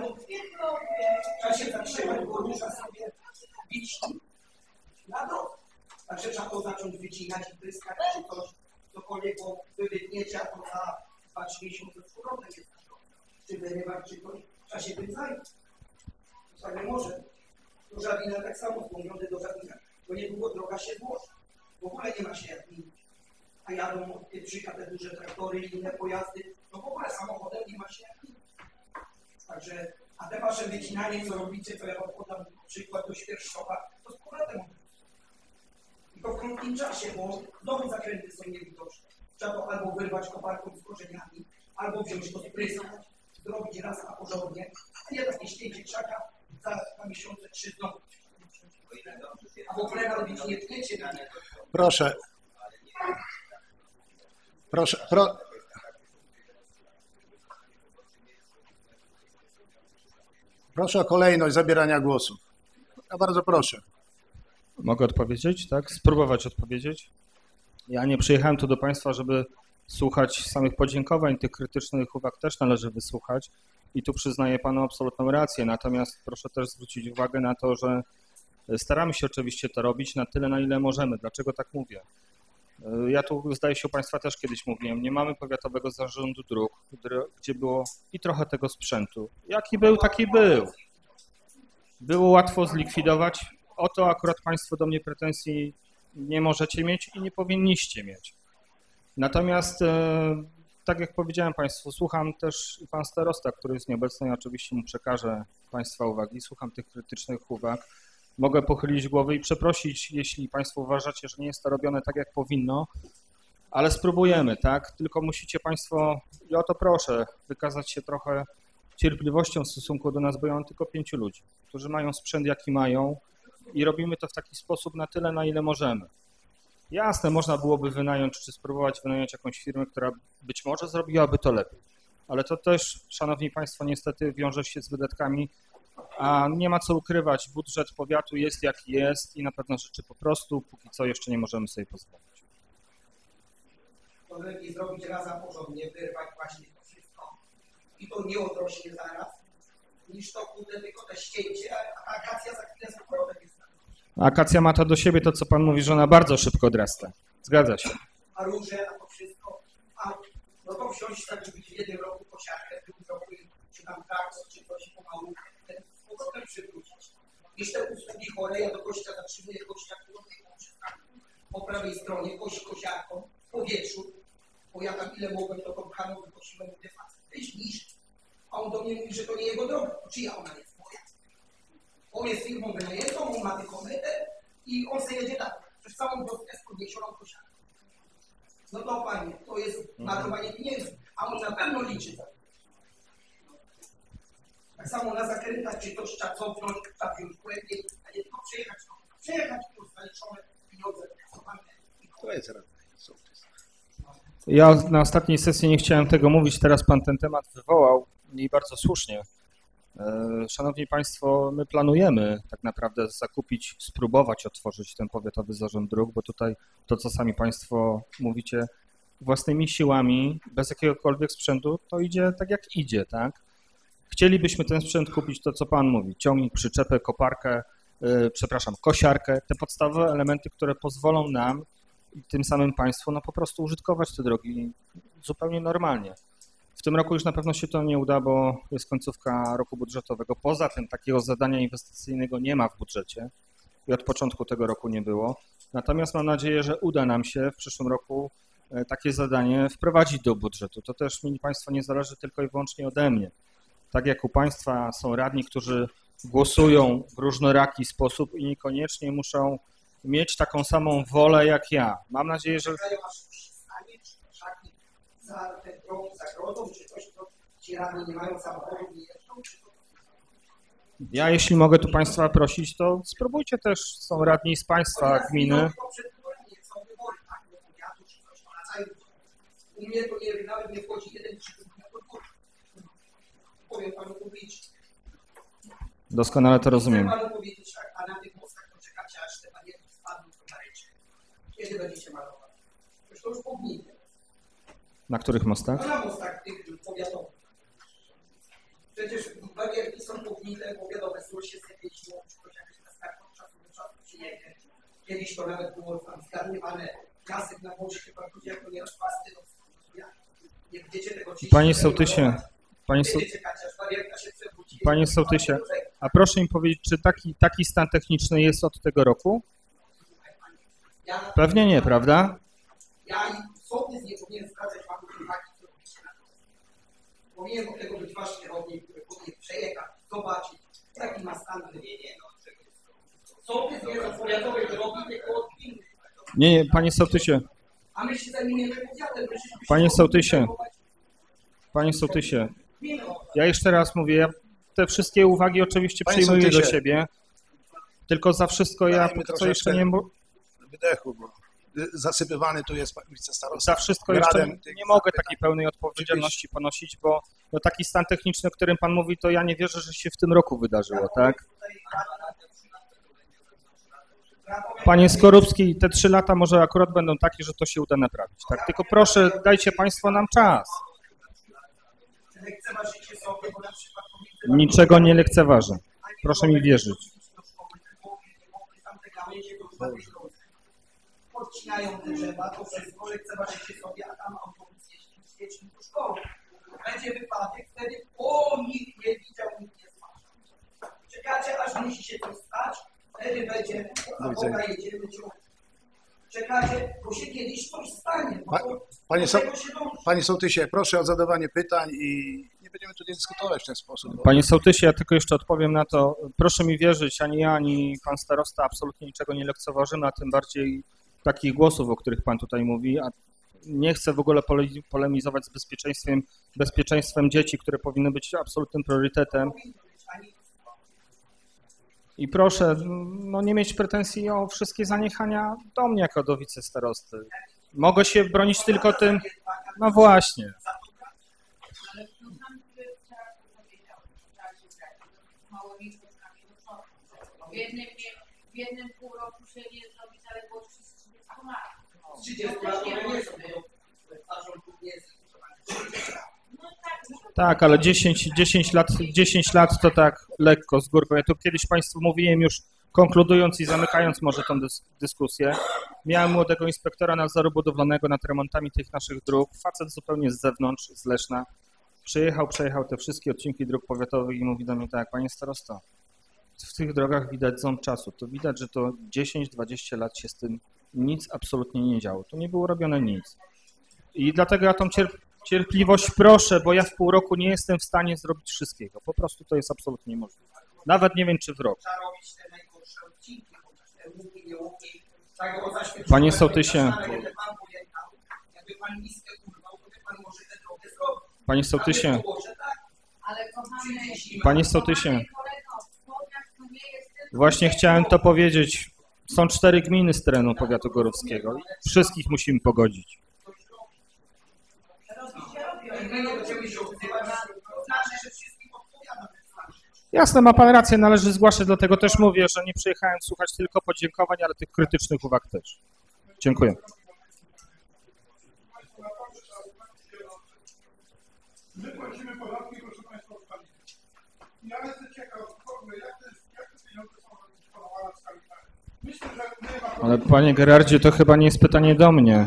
zatrzymać, bo rusza sobie biczki na drodze. Także trzeba to zacząć wycinać i pryskać, czy coś, cokolwiek, bo wy wytniecie, a to za 2-3 miesiące z powrotem jest. Czy wyrywać, czy coś, trzeba się tym zająć. To nie może. Do Żabina tak samo, złączony do Żabina, bo niedługo droga się złoży. W ogóle nie ma się jak minąć. A jadą od Pieprzyka te duże traktory i inne pojazdy, no w ogóle samochodem nie ma się jak minąć. Także, a te wasze wycinanie, co robicie, to ja wam podam przykład do Świerszczowa, to z powrotem. I to w krótkim czasie, bo znowu zakręty są niewidoczne. Trzeba to albo wyrwać koparką z korzeniami, albo wziąć to spryskać, zrobić raz a porządnie, a nie takie ścięcie krzaka za 2 miesiące, 3 znowu. A w ogóle robić nie tniecie. Proszę. Proszę o kolejność zabierania głosu. Ja bardzo proszę. Mogę odpowiedzieć, tak? Spróbować odpowiedzieć. Ja nie przyjechałem tu do Państwa, żeby słuchać samych podziękowań, tych krytycznych uwag też należy wysłuchać i tu przyznaję Panu absolutną rację, natomiast proszę też zwrócić uwagę na to, że staramy się oczywiście to robić na tyle, na ile możemy. Dlaczego tak mówię? Ja tu zdaje się u Państwa też kiedyś mówiłem, nie mamy powiatowego zarządu dróg, gdzie było i trochę tego sprzętu. Jaki był, taki był. Było łatwo zlikwidować. O to akurat Państwo do mnie pretensji nie możecie mieć i nie powinniście mieć. Natomiast, tak jak powiedziałem Państwu, słucham też i Pan Starosta, który jest nieobecny, ja oczywiście mu przekażę Państwa uwagi, słucham tych krytycznych uwag. Mogę pochylić głowę i przeprosić, jeśli Państwo uważacie, że nie jest to robione tak, jak powinno, ale spróbujemy, tak? Tylko musicie Państwo, i o to proszę, wykazać się trochę cierpliwością w stosunku do nas, bo ja mam tylko 5 ludzi, którzy mają sprzęt, jaki mają i robimy to w taki sposób na tyle, na ile możemy. Jasne, można byłoby wynająć, czy spróbować wynająć jakąś firmę, która być może zrobiłaby to lepiej, ale to też, Szanowni Państwo, niestety wiąże się z wydatkami, a nie ma co ukrywać, budżet powiatu jest jaki jest i na pewno rzeczy po prostu póki co jeszcze nie możemy sobie pozwolić. To lepiej zrobić raz a porządnie, wyrwać właśnie to wszystko i to nie odrośnie zaraz, niż to kurde tylko te ścięcie, a akacja za chwilę z powrotem jest. Akacja ma to do siebie, to co Pan mówi, że ona bardzo szybko odrasta. Zgadza się. A róże, a to wszystko, no to wsiąść tak, żeby w jednym roku kosiarkę, w drugim roku czy tam traktor, czy coś pomału, z powrotem przywrócić. Niż te usługi chore, ja do gościa zatrzymuję gościa, który przystawił. po prawej stronie, kosiarką, w powietrzu, bo ja tam ile mogłem, to tą pchaną wykosiłem, mówię, weź niż. A on do mnie mówi, że to nie jego droga. To czyja ona jest? Moja. On jest firmą wynajętą, on ma tylko metę i on sobie jedzie dalej. Przez całą drogę z podniesioną kosiarką. No to panie, to jest marnowanie pieniędzy, a on na pewno liczy za to. Tak samo na zakrętach, czy to trzeba cofnąć, trzeba wziąć głębiej, a nie tylko przejechać i już zaliczone pieniądze wykasowane. To jest rada. Ja na ostatniej sesji nie chciałem tego mówić, teraz pan ten temat wywołał i bardzo słusznie. Szanowni Państwo, my planujemy tak naprawdę zakupić, spróbować otworzyć ten powiatowy zarząd dróg, bo tutaj to, co sami Państwo mówicie, własnymi siłami, bez jakiegokolwiek sprzętu, to idzie tak jak idzie, tak? Chcielibyśmy ten sprzęt kupić, to co Pan mówi, ciągnik, przyczepę, koparkę, kosiarkę, te podstawowe elementy, które pozwolą nam i tym samym Państwu no po prostu użytkować te drogi zupełnie normalnie. W tym roku już na pewno się to nie uda, bo jest końcówka roku budżetowego. Poza tym takiego zadania inwestycyjnego nie ma w budżecie i od początku tego roku nie było. Natomiast mam nadzieję, że uda nam się w przyszłym roku takie zadanie wprowadzić do budżetu. To też, mili Państwo, nie zależy tylko i wyłącznie ode mnie. Tak jak u Państwa są radni, którzy głosują w różnoraki sposób i niekoniecznie muszą mieć taką samą wolę jak ja. Mam nadzieję, że... Za te drogi zagrodą, czy coś, to ci radni nie mają samochodu, nie jeżdżą, czy to... Ja, jeśli mogę tu Państwa prosić, to spróbujcie też, są radni z Państwa gminy. U mnie to nie, nawet nie wchodzi jeden czy drugi podwórek. Powiem Panu publicznie. Doskonale to rozumiem. Chcę Panu powiedzieć, a na tych mostach to czekacie, aż te barierki spadną do naręczy. Kiedy będziecie malować? Już to już powinny. Na których mostach? No na mostach tych powiatowych. Przecież barierki są pognite, powiatowe, sól się zjeździło, czy jakoś na skarpą czasu do czasu przyjedzie. Kiedyś to nawet było tam zgarnywane piasek na boczkę, chyba jak to nie rozpasty, nie będziecie tego czyścić. Panie sołtysie, a proszę mi powiedzieć, czy taki stan techniczny jest od tego roku? Pewnie nie, prawda? Ja i sołtys nie powinien zwracać Panu uwagi, co robicie na to. Powinien od tego być Wasz kierownik, który powinien przejechać, zobaczyć, jaki ma stan. Sołtys nie jest powiatowej drogi, tylko od gminy. Nie, panie sołtysie. A my się zajmujemy powiatem. Panie sołtysie, ja jeszcze raz mówię, ja te wszystkie uwagi oczywiście przyjmuję do siebie, tylko za wszystko ja co jeszcze nie... Wydechu, bo zasypywany tu jest wicestarosta. Za wszystko jeszcze nie mogę takiej pełnej odpowiedzialności ponosić, bo no taki stan techniczny, o którym Pan mówi, to ja nie wierzę, że się w tym roku wydarzyło, tak? Panie Skorupski, te 3 lata może akurat będą takie, że to się uda naprawić, tak? Tylko proszę, dajcie Państwo nam czas. Niczego nie lekceważę. Proszę mi wierzyć. Podcinają te drzewa, to wszystko lekceważycie sobie, a tam autobus jeździ z dziećmi do szkoły. Będzie wypadek, wtedy nikt nie widział, nikt nie zobaczył. Czekacie, aż musi się coś stać, wtedy będzie, a Boga jedziemy ciągle. Czekacie, bo się kiedyś coś stanie. Panie sołtysie, proszę o zadawanie pytań i nie będziemy tutaj dyskutować w ten sposób. Panie sołtysie, ja tylko jeszcze odpowiem na to. Proszę mi wierzyć, ani ja, ani pan starosta absolutnie niczego nie lekceważymy, a tym bardziej takich głosów, o których pan tutaj mówi, a nie chcę w ogóle polemizować z bezpieczeństwem dzieci, które powinny być absolutnym priorytetem. I proszę, no nie mieć pretensji o wszystkie zaniechania do mnie jako do wicestarosty. Mogę się bronić tylko tym, no właśnie. W jednym pół roku się nie zrobi zaległości z 30 lat. Z 30 lat nie są, tak, ale 10 lat to tak lekko z górką. Ja tu kiedyś Państwu mówiłem już, konkludując i zamykając może tą dyskusję, miałem młodego inspektora nadzoru budowlanego nad remontami tych naszych dróg, facet zupełnie z zewnątrz, z Leszna, przejechał te wszystkie odcinki dróg powiatowych i mówi do mnie tak, panie starosto, w tych drogach widać ząb czasu, to widać, że to 10-20 lat się z tym nic absolutnie nie działo. Tu nie było robione nic. I dlatego ja tą cierpliwość proszę, bo ja w pół roku nie jestem w stanie zrobić wszystkiego. Po prostu to jest absolutnie niemożliwe. Nawet nie wiem, czy w rok. Panie sołtysie, panie sołtysie, panie sołtysie, właśnie chciałem to powiedzieć. Są 4 gminy z terenu powiatu gorowskiego. Wszystkich musimy pogodzić. Jasne, ma pan rację, należy zgłaszać, dlatego też mówię, że nie przyjechałem słuchać tylko podziękowań, ale tych krytycznych uwag też. Dziękuję. My płacimy podatki, proszę Państwa, w skali. Ja jestem ciekaw, jak te pieniądze są dysponowane w skali kraju. Myślę, że nie ma... Ale panie Gerardzie, to chyba nie jest pytanie do mnie.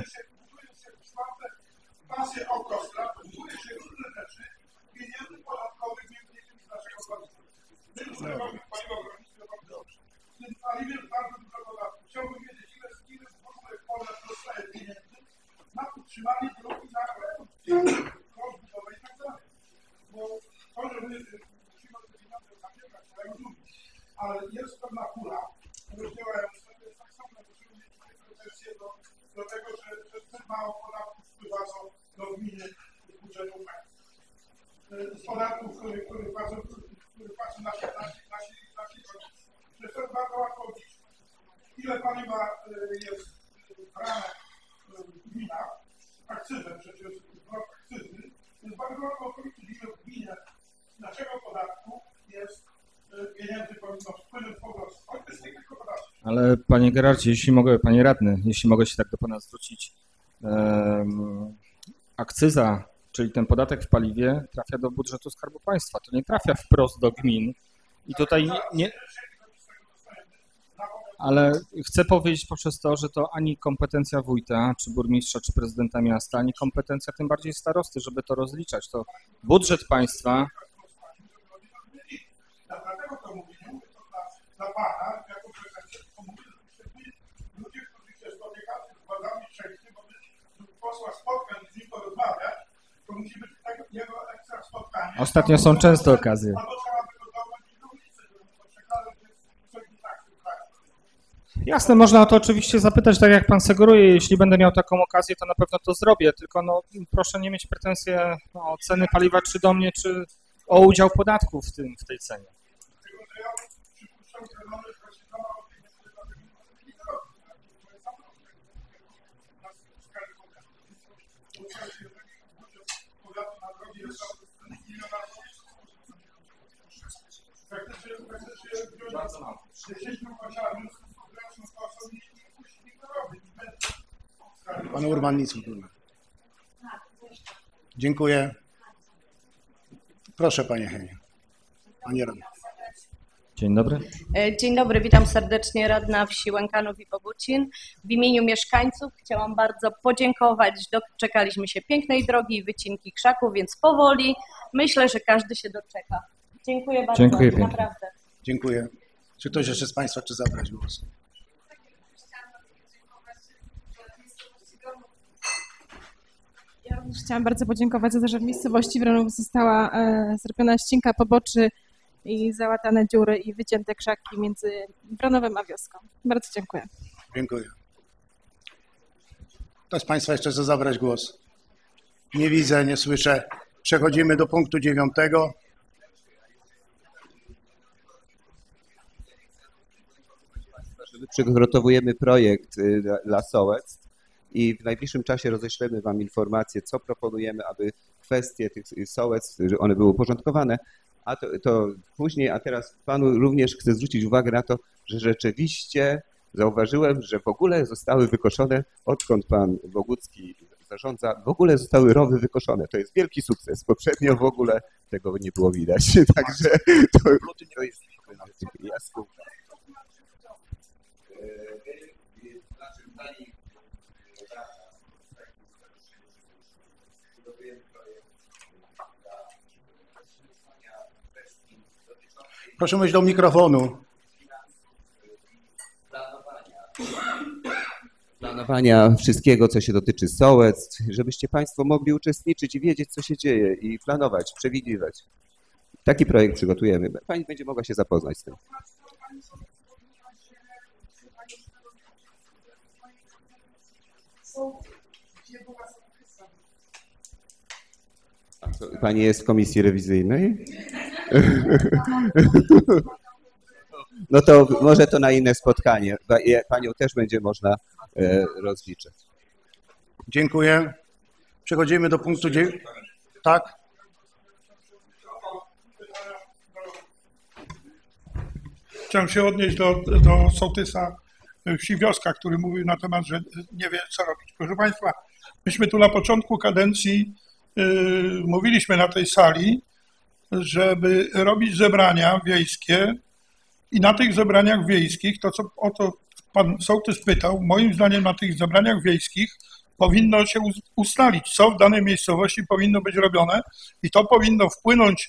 Pasje Okostra, buduje się różne rzeczy, pieniędzy podatkowych między innymi z naszego podatku. My już robimy paliwo w rolnictwie bardzo dobrze. W tym paliwie bardzo dużo podatków. Chciałbym wiedzieć, ile w ogóle Polak dostaje pieniędzy na utrzymanie dróg i na rozbudowę i tak dalej. Bo to, że my musimy te pieniądze zabierać, to ja rozumiem. Ale jest pewna pula rozdziałająca, to jest tak samo, musimy mieć pretensje do tego, że zbyt mało podatków wpływają do gminy z budżetu państwa. Z podatków, które płacą nasi rodzice. Przecież to jest bardzo łatwo obliczyć. Ile paliwa jest brane w gminach, akcyzę przecież, akcyzy, jest bardzo łatwo obliczyć, ile w gminie z naszego podatku jest pieniędzy powinno wpłynąć po prostu. Ale panie Gerardzie, jeśli mogę, panie radny, jeśli mogę się tak do pana zwrócić, akcyza, czyli ten podatek w paliwie trafia do budżetu Skarbu Państwa, to nie trafia wprost do gmin i tutaj nie... Ale chcę powiedzieć poprzez to, że to ani kompetencja wójta, czy burmistrza, czy prezydenta miasta, ani kompetencja tym bardziej starosty, żeby to rozliczać. To budżet państwa... Dlatego to mówię, nie mówię to dla pana, jako pretensję, tylko mówię, że ludzie, którzy się spotykają z władzami wszędzie, bo my posła spotkań z nim porozmawiać, to musi być jego ekstra spotkanie. Ostatnio są często okazje. Albo trzeba by go dołożyć do ulicy, żeby to przekazać, że jest coś nie tak w tym kraju. Jasne, można o to oczywiście zapytać, tak jak pan sugeruje. Jeśli będę miał taką okazję, to na pewno to zrobię, tylko no, proszę nie mieć pretensji o ceny paliwa, czy do mnie, czy o udział podatków w tej cenie. Pan Urban nic nie. Dziękuję. Proszę panie Heniu. Panie radny. Dzień dobry. Dzień dobry, witam serdecznie, radna wsi Łękanów i Bogucin. W imieniu mieszkańców chciałam bardzo podziękować. Doczekaliśmy się pięknej drogi i wycinki krzaków, więc powoli myślę, że każdy się doczeka. Dziękuję bardzo. Dziękuję pięknie. Naprawdę. Dziękuję. Czy ktoś jeszcze z państwa chce zabrać głos? Ja również chciałam bardzo podziękować za to, że w miejscowości Wronów została zrobiona ścianka poboczy i załatane dziury i wycięte krzaki między Wronowem a wioską. Bardzo dziękuję. Dziękuję. Kto z państwa jeszcze chce zabrać głos? Nie widzę, nie słyszę. Przechodzimy do punktu 9. Przygotowujemy projekt dla sołectw i w najbliższym czasie roześlemy Wam informacje, co proponujemy, aby kwestie tych sołectw, że one były uporządkowane, a to później, a teraz Panu również chcę zwrócić uwagę na to, że rzeczywiście zauważyłem, że w ogóle zostały wykoszone, odkąd Pan Bogucki zarządza, w ogóle zostały rowy wykoszone. To jest wielki sukces. Poprzednio w ogóle tego nie było widać. Także to jest jasne. Proszę mówić do mikrofonu. planowania wszystkiego, co się dotyczy sołectw, żebyście Państwo mogli uczestniczyć i wiedzieć, co się dzieje i planować, przewidywać. Taki projekt przygotujemy. Pani będzie mogła się zapoznać z tym. Pani jest w komisji rewizyjnej? No to może to na inne spotkanie. Panią też będzie można rozliczyć. Dziękuję. Przechodzimy do punktu 9. Tak? Chciałem się odnieść do sołtysa wsi Wioska, który mówił na temat, że nie wie, co robić. Proszę Państwa, myśmy tu na początku kadencji mówiliśmy na tej sali, żeby robić zebrania wiejskie i na tych zebraniach wiejskich, to co o to pan sołtys pytał, moim zdaniem na tych zebraniach wiejskich powinno się ustalić, co w danej miejscowości powinno być robione i to powinno wpłynąć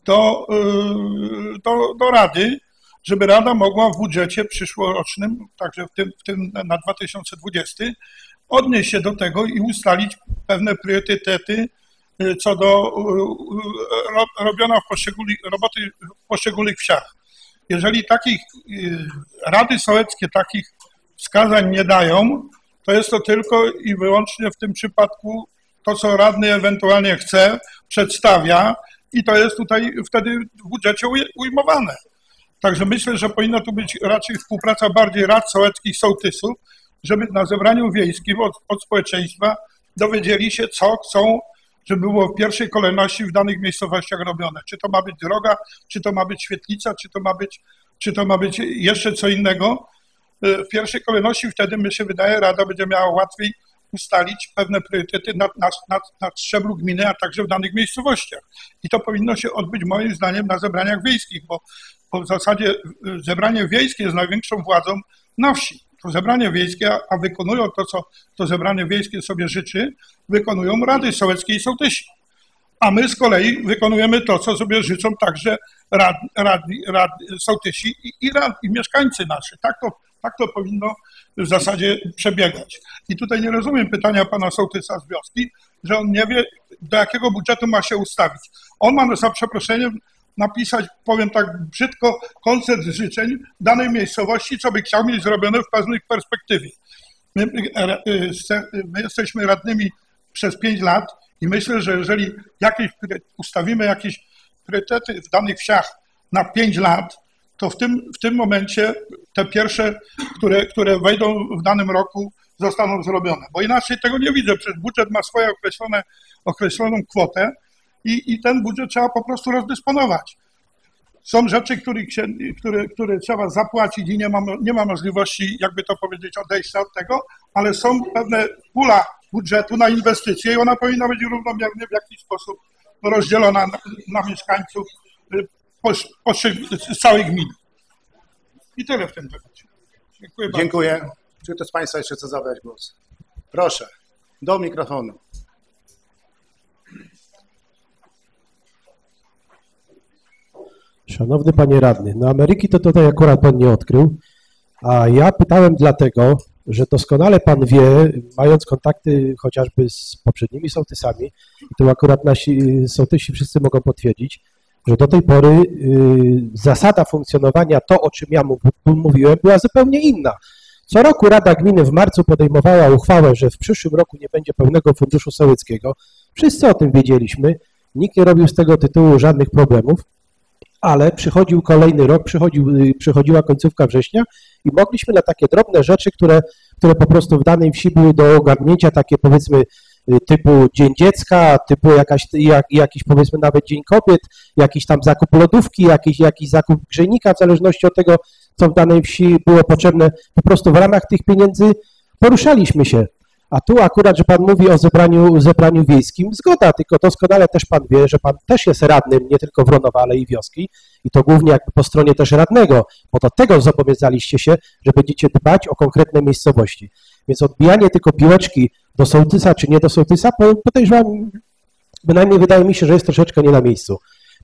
do Rady, żeby Rada mogła w budżecie przyszłorocznym, także w tym na 2020, odnieść się do tego i ustalić pewne priorytety co do robiona roboty w poszczególnych wsiach. Jeżeli takich rady sołeckie takich wskazań nie dają, to jest to tylko i wyłącznie w tym przypadku to, co radny ewentualnie chce, przedstawia i to jest tutaj wtedy w budżecie ujmowane. Także myślę, że powinna tu być raczej współpraca bardziej rad sołeckich, sołtysów, żeby na zebraniu wiejskim od społeczeństwa dowiedzieli się, co chcą, żeby było w pierwszej kolejności w danych miejscowościach robione. Czy to ma być droga, czy to ma być świetlica, czy to ma być jeszcze co innego. W pierwszej kolejności wtedy, mi się wydaje, Rada będzie miała łatwiej ustalić pewne priorytety na szczeblu gminy, a także w danych miejscowościach. I to powinno się odbyć moim zdaniem na zebraniach wiejskich, bo w zasadzie zebranie wiejskie jest największą władzą na wsi. To zebranie wiejskie, a wykonują to, co to zebranie wiejskie sobie życzy, wykonują rady sołeckie i sołtysi. A my z kolei wykonujemy to, co sobie życzą także sołtysi i mieszkańcy nasi. Tak to powinno w zasadzie przebiegać. I tutaj nie rozumiem pytania pana sołtysa z wioski, że on nie wie, do jakiego budżetu ma się ustawić. On ma za przeproszeniem napisać, powiem tak brzydko, koncert życzeń danej miejscowości, co by chciał mieć zrobione w pewnej perspektywie. My jesteśmy radnymi przez 5 lat i myślę, że jeżeli ustawimy jakieś priorytety w danych wsiach na 5 lat, to w tym momencie te pierwsze, które wejdą w danym roku, zostaną zrobione. Bo inaczej tego nie widzę, przecież budżet ma swoją określoną kwotę i ten budżet trzeba po prostu rozdysponować. Są rzeczy, które trzeba zapłacić i nie ma możliwości, jakby to powiedzieć, odejścia od tego, ale są pewne pula budżetu na inwestycje i ona powinna być równomiernie w jakiś sposób rozdzielona na mieszkańców z całej gminy. I tyle w tym temacie. Dziękuję bardzo. Dziękuję. Czy ktoś z Państwa jeszcze chce zabrać głos? Proszę, do mikrofonu. Szanowny Panie Radny, no Ameryki to tutaj akurat Pan nie odkrył, a ja pytałem dlatego, że doskonale Pan wie, mając kontakty chociażby z poprzednimi sołtysami, i tu akurat nasi sołtysi wszyscy mogą potwierdzić, że do tej pory zasada funkcjonowania, to o czym ja mówiłem, była zupełnie inna. Co roku Rada Gminy w marcu podejmowała uchwałę, że w przyszłym roku nie będzie pełnego funduszu sołeckiego. Wszyscy o tym wiedzieliśmy, nikt nie robił z tego tytułu żadnych problemów, ale przychodził kolejny rok, przychodziła końcówka września i mogliśmy na takie drobne rzeczy, które po prostu w danej wsi były do ogarnięcia, takie powiedzmy typu Dzień Dziecka, typu jakiś powiedzmy nawet Dzień Kobiet, jakiś tam zakup lodówki, jakiś zakup grzejnika, w zależności od tego, co w danej wsi było potrzebne, po prostu w ramach tych pieniędzy poruszaliśmy się. A tu akurat, że Pan mówi o zebraniu wiejskim, zgoda, tylko doskonale też Pan wie, że Pan też jest radnym nie tylko Wronowa, ale i wioski i to głównie jakby po stronie też radnego, bo do tego zobowiązaliście się, że będziecie dbać o konkretne miejscowości. Więc odbijanie tylko piłeczki do sołtysa czy nie do sołtysa, podejrzewam, bynajmniej wydaje mi się, że jest troszeczkę nie na miejscu.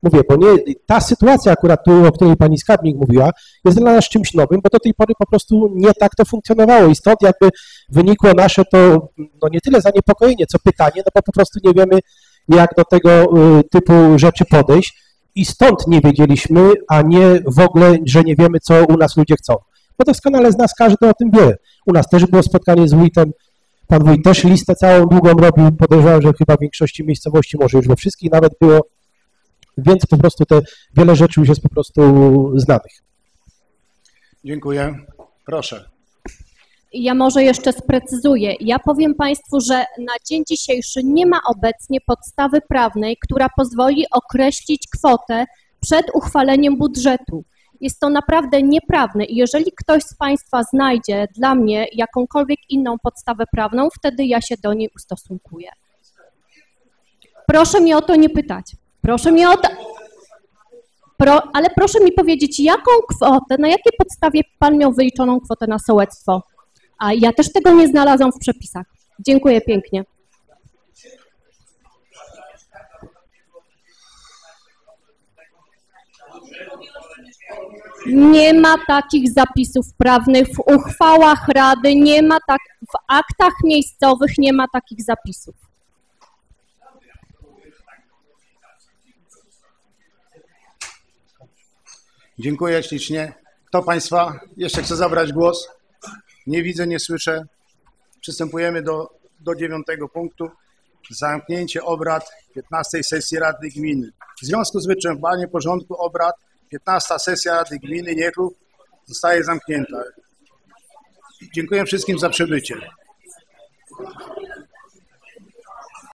mówię, bo nie, ta sytuacja akurat tu, o której pani skarbnik mówiła, jest dla nas czymś nowym, bo do tej pory po prostu nie tak to funkcjonowało i stąd jakby wynikło nasze to, no nie tyle zaniepokojenie, co pytanie, no bo po prostu nie wiemy, jak do tego typu rzeczy podejść i stąd nie wiedzieliśmy, a nie w ogóle, że nie wiemy, co u nas ludzie chcą. Bo doskonale z nas każdy o tym wie. U nas też było spotkanie z wójtem, pan wójt też listę całą długą robił, podejrzewam, że chyba w większości miejscowości, może już we wszystkich nawet było, więc po prostu te wiele rzeczy już jest po prostu znanych. Dziękuję. Proszę. Ja może jeszcze sprecyzuję. Ja powiem Państwu, że na dzień dzisiejszy nie ma obecnie podstawy prawnej, która pozwoli określić kwotę przed uchwaleniem budżetu. Jest to naprawdę nieprawne i jeżeli ktoś z Państwa znajdzie dla mnie jakąkolwiek inną podstawę prawną, wtedy ja się do niej ustosunkuję. Proszę mnie o to nie pytać. Proszę mnie o to... ale proszę mi powiedzieć, jaką kwotę, na jakiej podstawie Pan miał wyliczoną kwotę na sołectwo? A ja też tego nie znalazłam w przepisach. Dziękuję pięknie. Nie ma takich zapisów prawnych w uchwałach Rady, nie ma tak, w aktach miejscowych nie ma takich zapisów. Dziękuję ślicznie. Kto Państwa jeszcze chce zabrać głos? Nie widzę, nie słyszę. Przystępujemy do 9 punktu. Zamknięcie obrad 15 sesji Rady Gminy. W związku z wyczerpaniem porządku obrad 15 sesja Rady Gminy Niechlów zostaje zamknięta. Dziękuję wszystkim za przybycie.